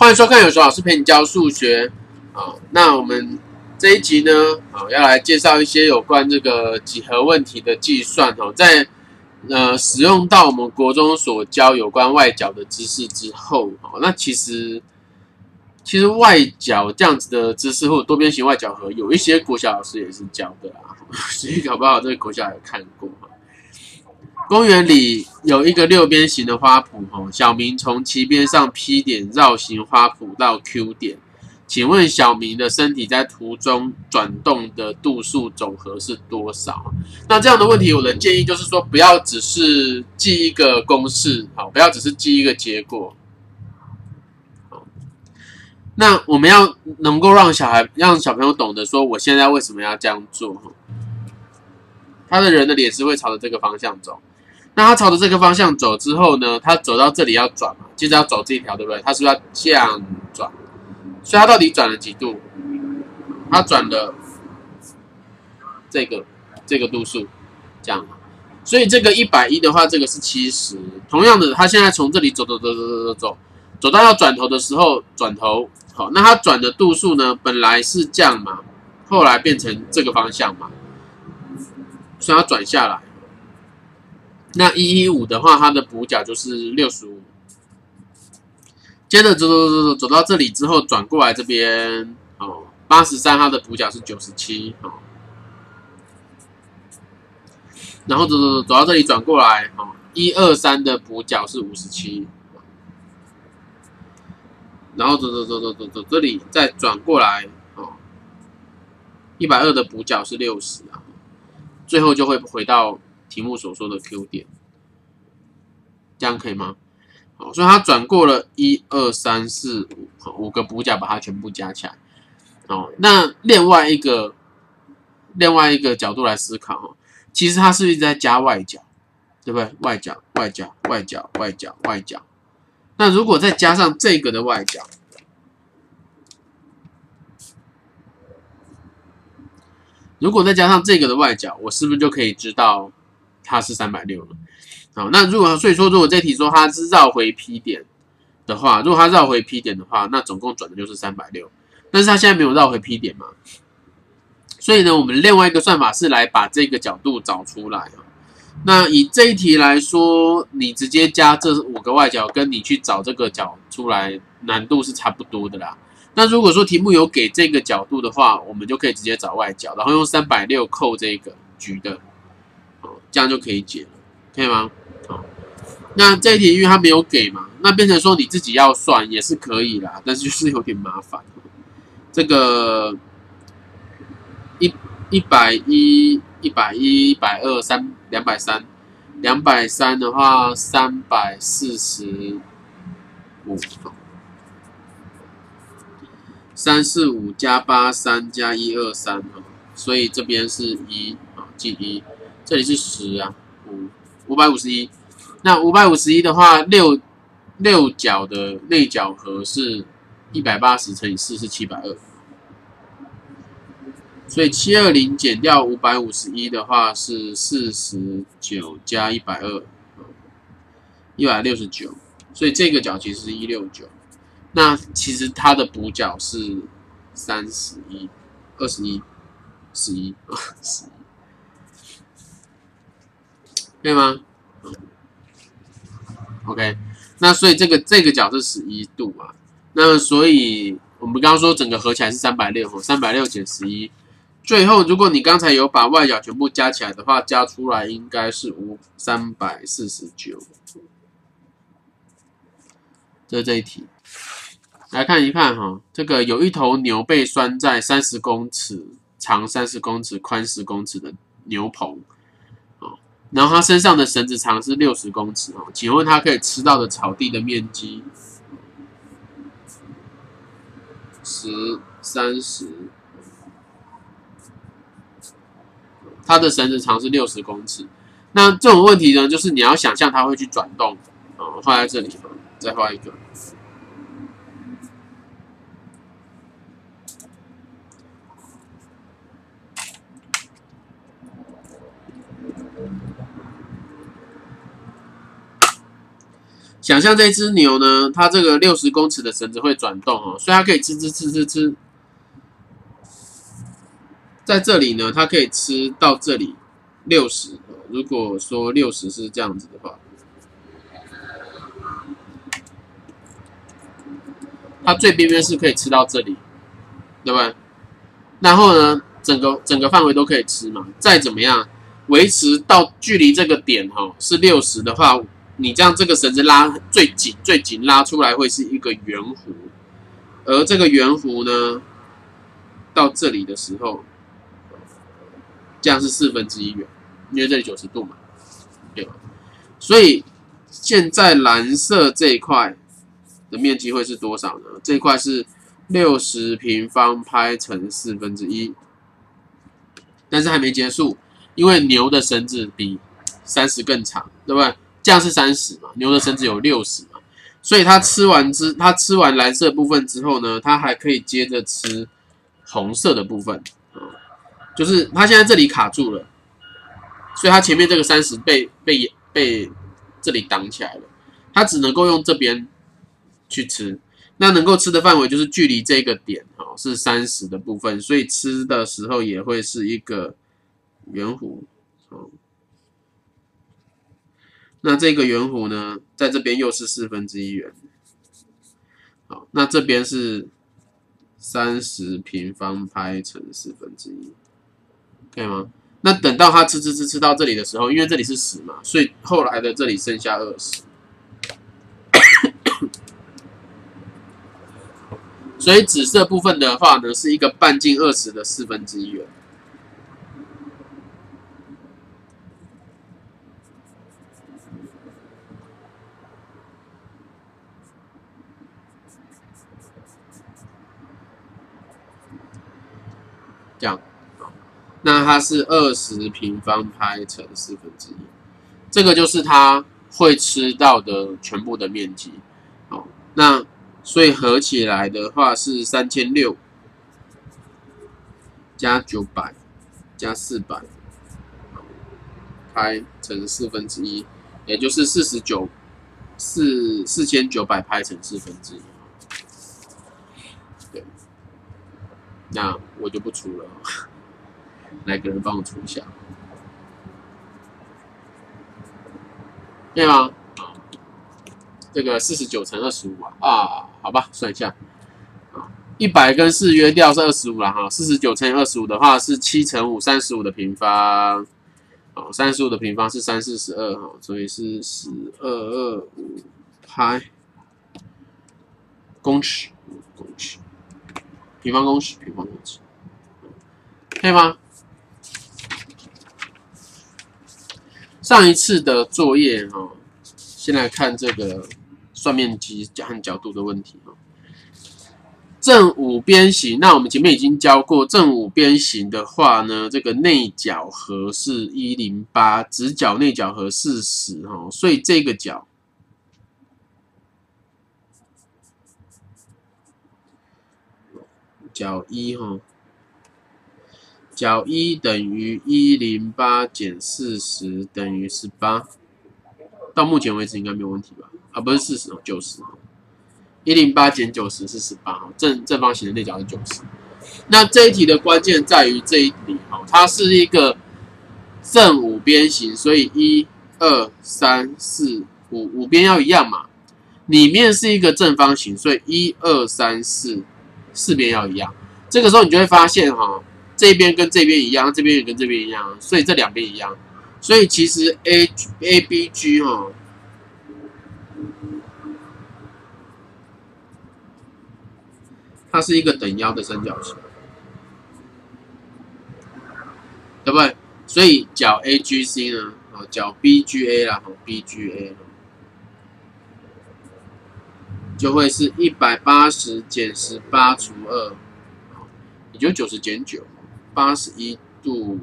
欢迎收看有时候老师陪你教数学啊。那我们这一集呢，要来介绍一些有关这个几何问题的计算哦。在使用到我们国中所教有关外角的知识之后，那其实外角这样子的知识或者多边形外角和，有一些国小老师也是教的啦，所以搞不好这个国小有看过。公园里有一个六边形的花圃，小明从其边上 P 点绕行花圃到 Q 点，请问小明的身体在途中转动的度数总和是多少？那这样的问题，我的建议就是说，不要只是记一个公式，不要只是记一个结果。那我们要能够让小朋友懂得说，我现在为什么要这样做？他的人的脸是会朝着这个方向走。那他朝着这个方向走之后呢，他走到这里要转嘛，接着要走这一条，对不对？他是不是要这样转？所以他到底转了几度？他转了这个度数，这样。所以这个110的话，这个是70。同样的，他现在从这里走到要转头的时候，转头。好，那他转的度数呢，本来是这样嘛，后来变成这个方向嘛，所以他转下来。那115的话，它的补角就是65。接着走到这里之后，转过来这边，83它的补角是97，然后走到这里转过来，123的补角是57，然后走这里再转过来，120的补角是60啊，最后就会回到题目所说的 Q 点，这样可以吗？好，所以它转过了1、2、3、4、5个补角，把它全部加起来。那另外一个角度来思考，其实它是一直在加外角，对不对？外角。那如果再加上这个的外角，我是不是就可以知道它是360了？好，那所以说，如果这题说它是绕回 P 点的话，那总共转的就是360。但是它现在没有绕回 P 点嘛，所以呢，我们另外一个算法是来把这个角度找出来。那以这一题来说，你直接加这5个外角，跟你去找这个角出来，难度是差不多的啦。那如果说题目有给这个角度的话，我们就可以直接找外角，然后用360扣这个橘的，这样就可以解了，可以吗？那这一题因为它没有给嘛，那变成说你自己要算也是可以啦，但是就是有点麻烦。这个110、120、230的话345。345加83加123，所以这边是1，记1，这里是10啊，551。那551的话，六角的内角和是180乘以4是720，所以720减掉551的话是49加120，169，所以这个角其实是169。那其实它的补角是31、21、11、11，可以吗？OK， 那所以这个角是11度嘛？那所以我们刚刚说整个合起来是360，360减11，最后如果你刚才有把外角全部加起来的话，加出来应该是349。这是这一题。来看一看这个有一头牛被拴在30公尺长、30公尺宽、10公尺的牛棚，然后它身上的绳子长是60公尺，请问它可以吃到的草地的面积10、30，它的绳子长是60公尺。那这种问题呢，就是你要想象它会去转动，画在这里，再画一个。 想象这只牛呢，它这个60公尺的绳子会转动哦，所以它可以吃，在这里呢，它可以吃到这里60。如果说60是这样子的话，它最边边是可以吃到这里，对不对？然后呢，整个范围都可以吃嘛。再怎么样，维持到距离这个点是60的话，你这样这个绳子拉最紧拉出来会是一个圆弧，而这个圆弧呢，到这里的时候，这样是1/4圆，因为这里90度嘛，对吧？所以现在蓝色这一块的面积会是多少呢？这一块是60平方拍乘1/4，但是还没结束，因为牛的绳子比30更长，对不对？这样是30嘛，牛的绳子有60嘛，所以它吃完蓝色部分之后呢，它还可以接着吃红色的部分，就是它现在这里卡住了，所以它前面这个30被这里挡起来了，它只能够用这边去吃。那能够吃的范围就是距离这个点是30的部分，所以吃的时候也会是一个圆弧。那这个圆弧呢，在这边又是1/4圆。好，那这边是30平方拍乘1/4，可以吗？那等到它吃到这里的时候，因为这里是10嘛，所以后来的这里剩下20。所以紫色部分的话呢，是一个半径20的1/4圆。这样，那它是20平方拍乘1/4，这个就是它会吃到的全部的面积。好，那所以合起来的话是3600加900加400拍乘1/4，也就是4900拍乘1/4。对，那我就不出了，来个人帮我出一下，对吗？这个49乘25啊，好吧，算一下，100跟4约掉是25啦哈，49乘以25的话是7乘5，35的平方，好，35的平方是3×4=12哈，所以是1225拍公尺，平方公尺，可以吗？上一次的作业先来看这个算面积和角度的问题正五边形，那我们前面已经教过，正五边形的话呢，这个内角和是108，直角内角和40所以这个角角1角1等于108减40等于18，到目前为止应该没有问题吧？啊，不是40，90，108减90是18，正方形的内角是90。那这一题的关键在于这一里它是一个正五边形，所以1、2、3、4、5边要一样嘛。里面是一个正方形，所以1、2、3、4边要一样。这个时候你就会发现这边跟这边一样，这边也跟这边一样，所以这两边一样。所以其实 ABG 它是一个等腰的三角形，对不对？所以角 AGC 呢，角 BGA 啦，BGA 就会是180减18除2，也就90减9，81度。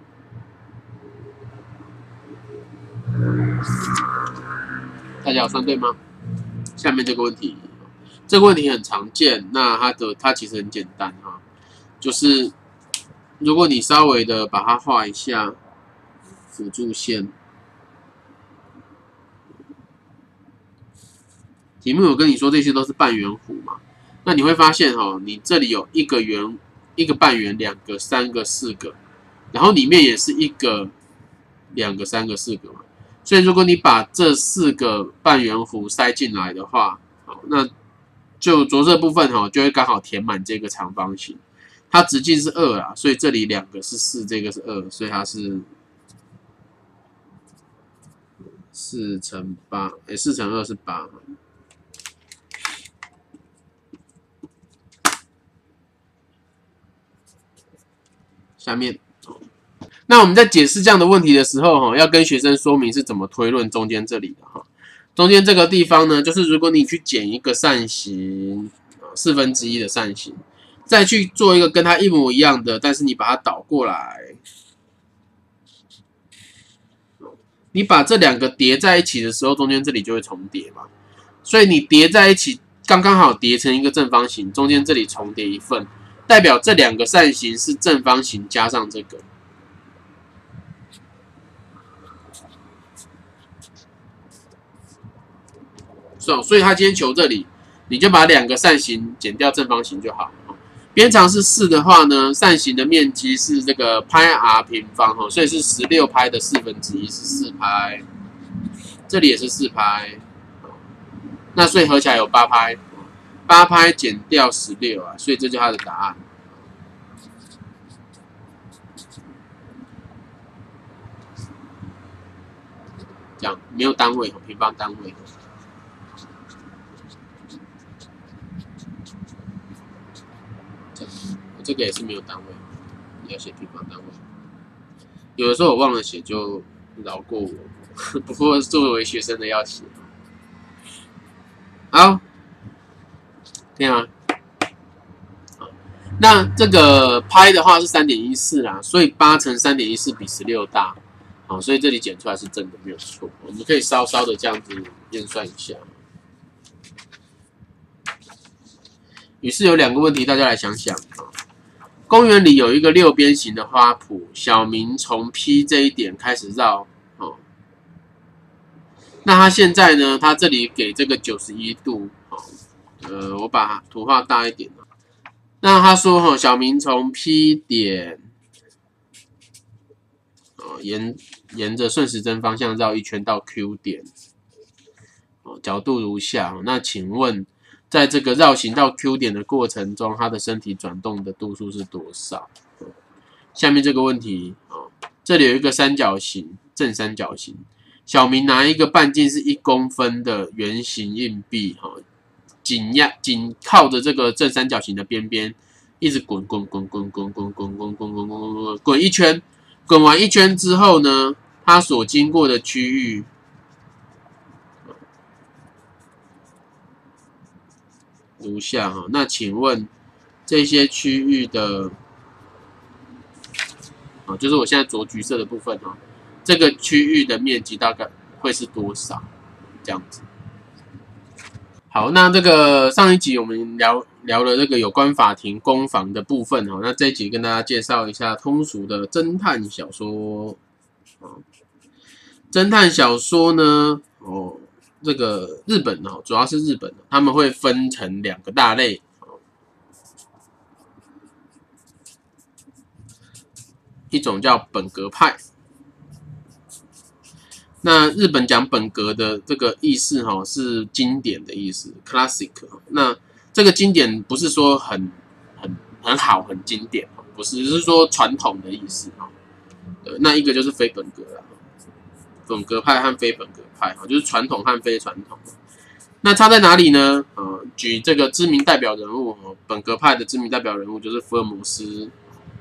大家有算对吗？下面这个问题，这个问题很常见，那它其实很简单就是如果你稍微的把它画一下辅助线， 题目有跟你说这些都是半圆弧嘛，那你会发现你这里有一个圆、一个半圆、2个、3个、4个，然后里面也是1个、2个、3个、4个嘛。所以如果你把这4个半圆弧塞进来的话，那就着色部分就会刚好填满这个长方形。它直径是2啦，所以这里2个是4，这个是2，所以它是4乘8，4乘2是8。下面，那我们在解释这样的问题的时候，要跟学生说明是怎么推论中间这里的哈。中间这个地方呢，就是如果你去捡一个扇形1/4的扇形，再去做一个跟它一模一样的，但是你把它倒过来，你把这2个叠在一起的时候，中间这里就会重叠嘛。所以你叠在一起，刚刚好叠成一个正方形，中间这里重叠1份，代表这2个扇形是正方形加上这个。所以他今天求这里，你就把2个扇形减掉正方形就好。边长是4的话呢，扇形的面积是这个派 r 平方，所以是16派的1/4是4派，这里也是4派，那所以合起来有8派，8派减掉16啊，所以这就是它的答案。这样没有单位，平方单位。这个也是没有单位，你要写平方单位。有的时候我忘了写，就饶过我。不过作为学生的要写。好，可以吗？那这个派的话是3.14啦，所以8乘3.14比16大。好，所以这里减出来是正的，没有错。我们可以稍稍的这样子验算一下。于是有2个问题，大家来想想。公园里有一个6边形的花圃，小明从 P 这一点开始绕，那他现在呢？他这里给这个91度，我把图画大一点。那他说，小明从 P 点，沿着顺时针方向绕1圈到 Q 点，角度如下。那请问，在这个绕行到 Q 点的过程中，他的身体转动的度数是多少？下面这个问题，这里有一个三角形，正三角形。小明拿一个半径是1公分的圆形硬币，紧靠着这个正三角形的边边，一直滚1圈。滚完1圈之后呢，它所经过的区域。如下哈，那请问这些区域的就是我现在着橘色的部分哈，这个区域的面积大概会是多少？这样子。好，那这个上一集我们聊了这个有关法庭攻防的部分哈，那这一集跟大家介绍一下通俗的侦探小说。侦探小说呢，这个日本主要是日本，他们会分成2个大类，一种叫本格派。那日本讲本格的这个意思是经典的意思 ，classic。那这个经典不是说很好很经典，不是，是说传统的意思那一个就是非本格啦，本格派和非本格派就是传统和非传统。那差在哪里呢？举这个知名代表人物，本格派的知名代表人物就是福尔摩斯。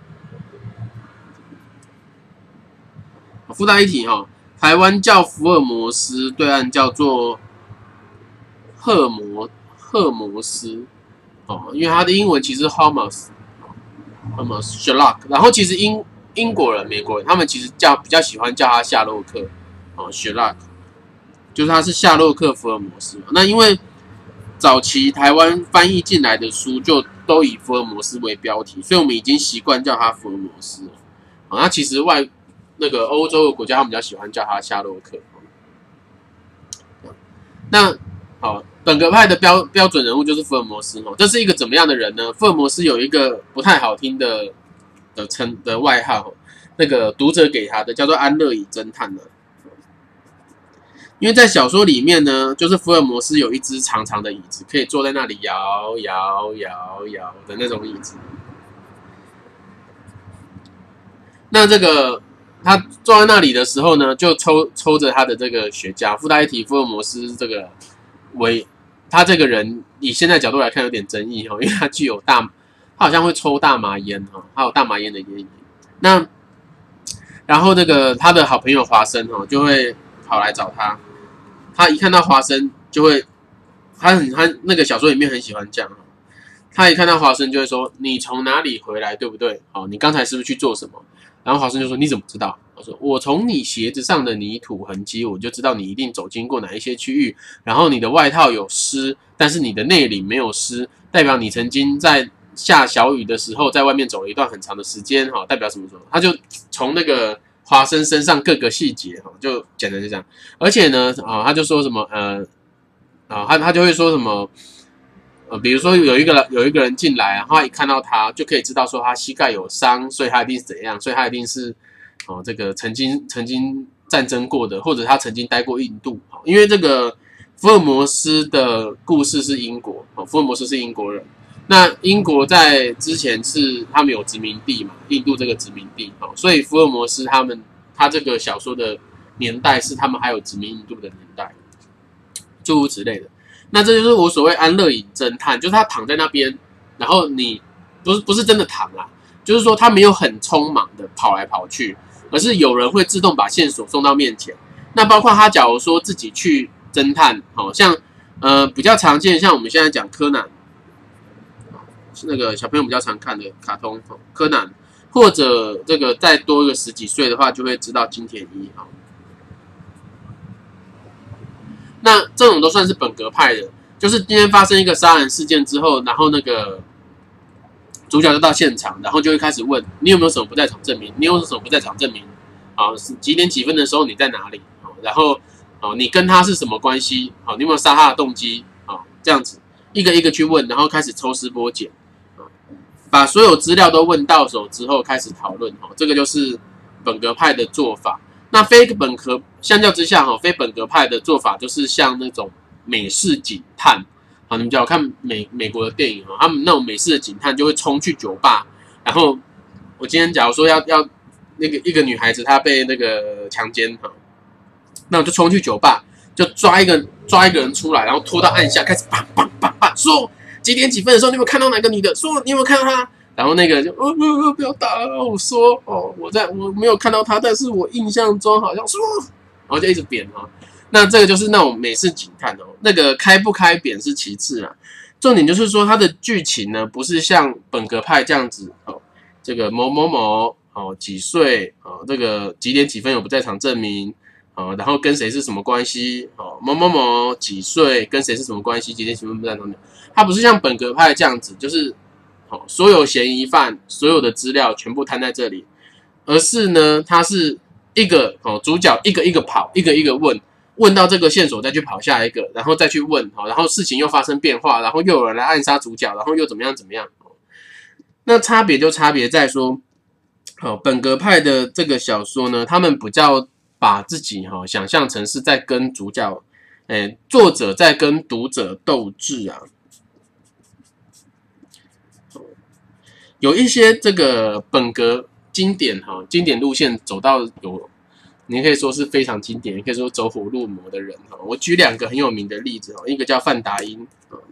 附带一提台湾叫福尔摩斯，对岸叫做赫摩斯因为它的英文其实 Holmes Sherlock， 然后其实英国人、美国人他们其实比较喜欢叫他夏洛克Sherlock， 就是他是夏洛克福尔摩斯。那因为早期台湾翻译进来的书就都以福尔摩斯为标题，所以我们已经习惯叫他福尔摩斯了。那其实那个欧洲的国家他们比较喜欢叫他夏洛克。那本格派的标准人物就是福尔摩斯哦。这是一个怎么样的人呢？福尔摩斯有一个不太好听的外号，那个读者给他的叫做安乐椅侦探呢。因为在小说里面呢，就是福尔摩斯有一只长长的椅子，可以坐在那里摇的那种椅子。那这个他坐在那里的时候呢，就抽着他的这个雪茄。附带一提，福尔摩斯这个他这个人以现在角度来看有点争议哦，因为他他好像会抽大麻烟哈，他有大麻烟的烟瘾。那然后他的好朋友华生哦，就会跑来找他。他一看到华生就会，他那个小说里面很喜欢这样，他一看到华生就会说：“你从哪里回来，对不对？哦，你刚才是不是去做什么？”然后华生就说：“你怎么知道？”我说：“我从你鞋子上的泥土痕迹，我就知道你一定走经过哪一些区域。然后你的外套有湿，但是你的内里没有湿，代表你曾经在下小雨的时候在外面走了一段很长的时间，哈，代表什么？他就从那个华生身上各个细节，哈，就简单就这样。而且呢，他就说什么，他就会说什么。”比如说有一个人进来，然后他一看到他就可以知道说他膝盖有伤，所以他一定是怎样，所以他一定是这个曾经战争过的，或者他曾经待过印度。因为这个福尔摩斯的故事是英国，福尔摩斯是英国人。那英国在之前是他们有殖民地嘛，印度这个殖民地，所以福尔摩斯他这个小说的年代是他们还有殖民印度的年代，诸如此类的。那这就是我所谓安乐椅侦探，就是他躺在那边，然后你不是真的躺啦，就是说他没有很匆忙的跑来跑去，而是有人会自动把线索送到面前。那包括他假如说自己去侦探，像比较常见，像我们现在讲柯南，是那个小朋友比较常看的卡通柯南，或者这个再多一个10几岁的话，就会知道金田一哈。那这种都算是本格派的，就是今天发生一个杀人事件之后，然后那个主角就到现场，然后就会开始问你有没有什么不在场证明？你有什么不在场证明？几点几分的时候你在哪里？然后你跟他是什么关系？你有没有杀他的动机？这样子一个一个去问，然后开始抽丝剥茧，把所有资料都问到手之后开始讨论。这个就是本格派的做法。那非本格相较之下，非本格派的做法就是像那种美式警探，你们只要看美国的电影，他们那种美式的警探就会冲去酒吧，然后我今天假如说要那个一个女孩子她被那个强奸，那我就冲去酒吧，就抓一个人出来，然后拖到岸下，开始砰砰砰砰说几点几分的时候，你有没有看到哪个女的？说你有没有看到她？然后那个就不要打了，我说我没有看到他，但是我印象中好像说，然后就一直扁那这个就是那种美式警探那个开不开扁是其次啦，重点就是说它的剧情呢不是像本格派这样子这个某某某几岁这个几点几分有不在场证明然后跟谁是什么关系某某某几岁跟谁是什么关系几点几分不在场证明，它不是像本格派这样子就是。所有嫌疑犯所有的资料全部摊在这里，而是呢，他是一个主角一个一个跑，一个一个问到这个线索再去跑下一个，然后再去问然后事情又发生变化，然后又有人来暗杀主角，然后又怎么样怎么样。那差别就差别在说，本格派的这个小说呢，他们比较把自己想象成是在跟主角，作者在跟读者斗智啊。有一些这个本格经典路线走到你可以说是非常经典，也可以说走火入魔的人我举2个很有名的例子一个叫范达因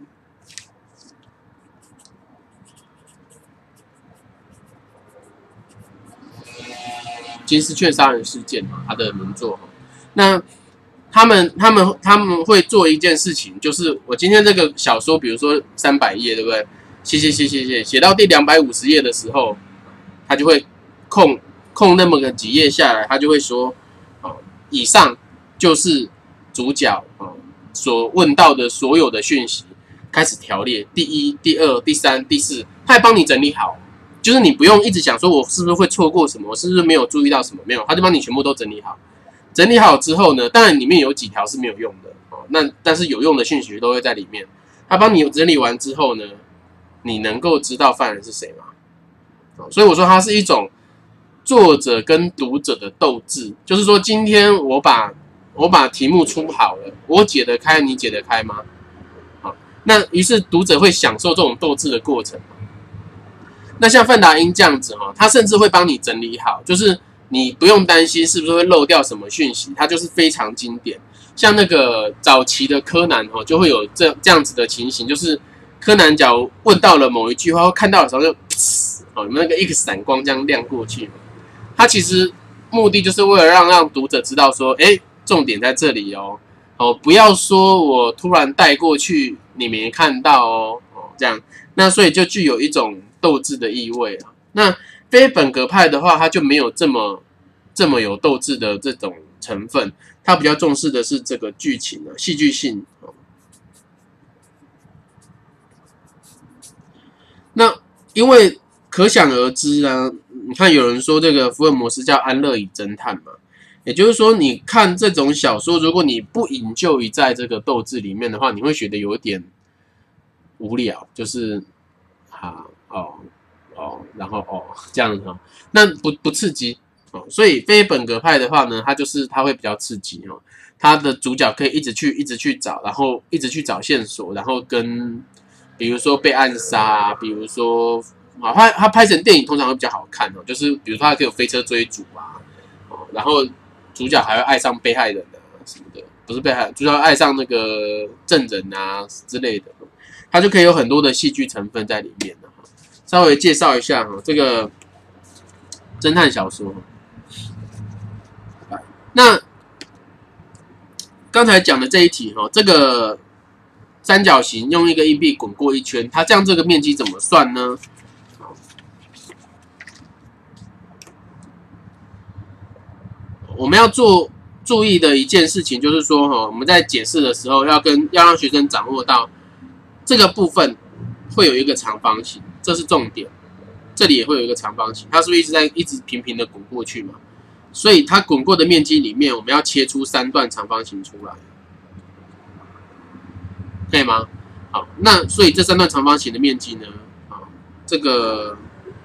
金丝雀杀人事件他的名作那他们会做一件事情，就是我今天这个小说，比如说300页，对不对？写到第250页的时候，他就会空那么个几页下来，他就会说，以上就是主角所问到的所有的讯息，开始条列第1、第2、第3、第4，他还帮你整理好，就是你不用一直想说我是不是会错过什么，我是不是没有注意到什么，没有，他就帮你全部都整理好。整理好之后呢，当然里面有几条是没有用的那但是有用的讯息都会在里面。他帮你整理完之后呢，你能够知道犯人是谁吗？所以我说它是一种作者跟读者的斗智，就是说今天我把题目出好了，我解得开，你解得开吗？好，那于是读者会享受这种斗智的过程。那像范达因这样子他甚至会帮你整理好，就是你不用担心是不是会漏掉什么讯息，它就是非常经典。像那个早期的柯南就会有这样子的情形，就是柯南假如问到了某一句话，或看到的时候就有没有那个一个闪光这样亮过去？它其实目的就是为了让读者知道说，重点在这里哦，不要说我突然带过去你没看到哦，这样，那所以就具有一种斗智的意味啊。那非本格派的话，它就没有这么有斗智的这种成分，它比较重视的是这个剧情啊，戏剧性。那因为可想而知啊，你看有人说这个福尔摩斯叫安乐椅侦探嘛，也就是说你看这种小说，如果你不引咎于在这个斗智里面的话，你会觉得有点无聊，就是然后这样子那不刺激所以非本格派的话呢，它会比较刺激它的主角可以一直去找，然后一直去找线索，然后跟比如说被暗杀啊，比如说它拍成电影通常会比较好看就是比如说它可以有飞车追逐啊然后主角还会爱上被害人啊什么的，不是被害人，主角爱上那个证人啊之类的，它就可以有很多的戏剧成分在里面稍微介绍一下这个侦探小说。那刚才讲的这一题这个三角形用一个硬币滚过一圈，它这样这个面积怎么算呢？我们要注意的一件事情就是说我们在解释的时候要让学生掌握到这个部分会有一个长方形，这是重点。这里也会有一个长方形，它是不是一直平平的滚过去嘛？所以它滚过的面积里面，我们要切出3段长方形出来，可以吗？好，那所以这3段长方形的面积呢？这个，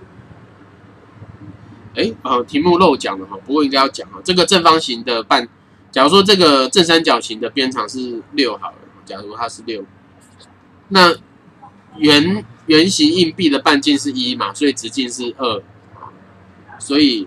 题目漏讲了不过应该要讲这个正方形的假如说这个正三角形的边长是6好了，假如它是6，那圆形硬币的半径是1嘛，所以直径是2，所以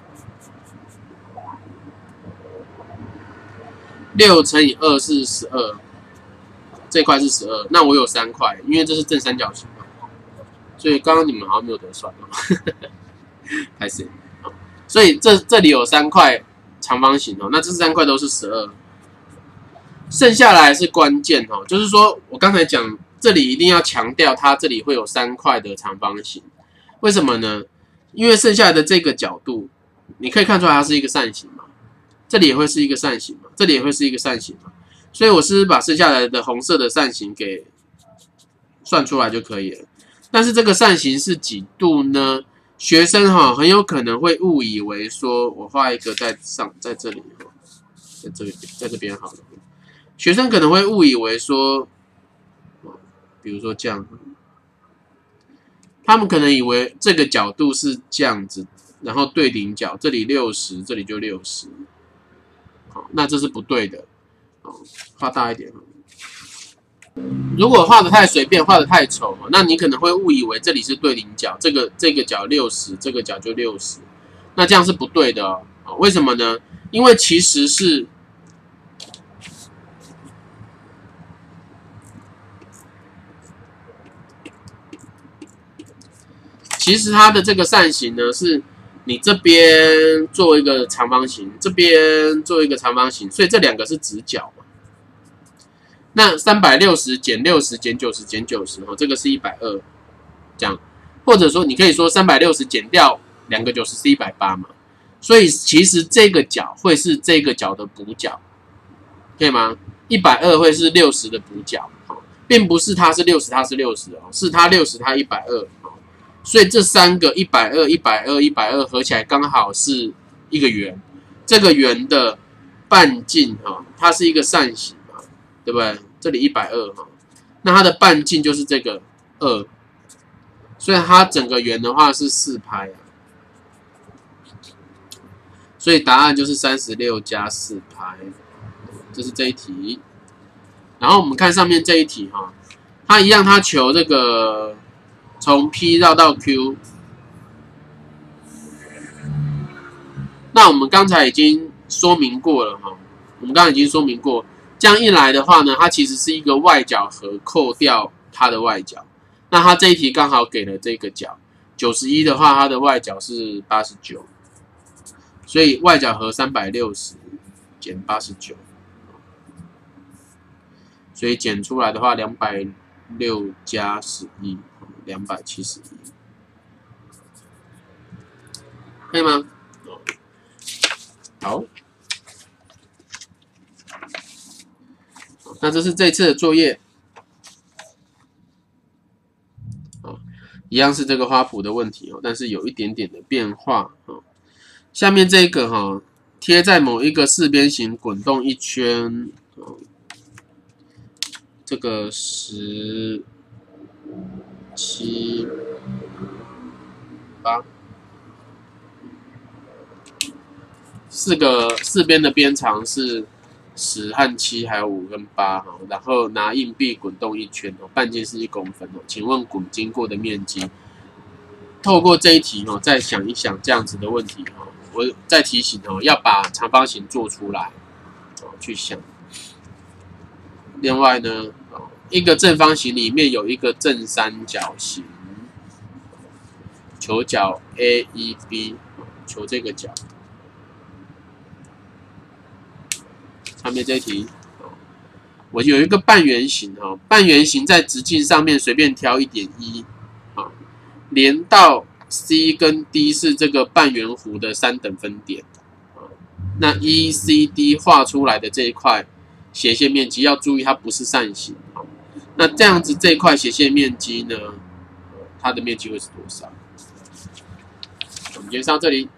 6乘以2是12，这块是12，那我有3块，因为这是正三角形嘛，所以刚刚你们好像没有得算拍谁？所以这里有3块长方形那这3块都是12，剩下来是关键就是说我刚才讲。这里一定要强调，它这里会有3块的长方形，为什么呢？因为剩下的这个角度，你可以看出来它是一个扇形嘛，这里也会是一个扇形嘛，这里也会是一个扇形嘛，所以我是把剩下来的红色的扇形给算出来就可以了。但是这个扇形是几度呢？学生很有可能会误以为说，我画一个在这里在这边好了，学生可能会误以为说。比如说这样，他们可能以为这个角度是这样子，然后对顶角，这里60，这里就60，好，那这是不对的，画大一点。如果画的太随便，画的太丑，那你可能会误以为这里是对顶角，这个角60，这个角就60，那这样是不对的为什么呢？因为其实是。其实它的这个扇形呢，是你这边做一个长方形，这边做一个长方形，所以这2个是直角嘛。那360减60减90减90，这个是120，这样，或者说你可以说360减掉2个90是180嘛。所以其实这个角会是这个角的补角，可以吗？120会是60的补角，并不是它是60，它是60是它60，它120。所以这3个120、120、120合起来刚好是一个圆，这个圆的半径它是一个扇形嘛， 对不对？这里120哈，那它的半径就是这个2，所以它整个圆的话是4拍啊，所以答案就是36加4拍，这是这一题。然后我们看上面这一题哈，它一样，它求这个从 P 绕到 Q。那我们刚才已经说明过了哈，我们刚才已经说明过，这样一来的话呢，它其实是一个外角和扣掉它的外角。那它这一题刚好给了这个角91的话，它的外角是89，所以外角和360减89，所以减出来的话260加11， 271，可以吗？好，那这是这次的作业，一样是这个花圃的问题哦，但是有一点点的变化哦。下面这个哈，贴在某一个四边形滚动一圈，这个17、8。四边的边长是10和7，还有5跟8，然后拿硬币滚动一圈，半径是1公分。请问滚经过的面积？透过这一题再想一想这样子的问题我再提醒要把长方形做出来去想。另外呢，一个正方形里面有一个正三角形，求角 A、E、B， 求这个角。上面这一题，我有一个半圆形半圆形在直径上面随便挑1点1，连到 C 跟 D 是这个半圆弧的3等分点，那 ECD 画出来的这一块斜线面积要注意它不是扇形，那这样子这一块斜线面积呢，它的面积会是多少？我们今天上这里。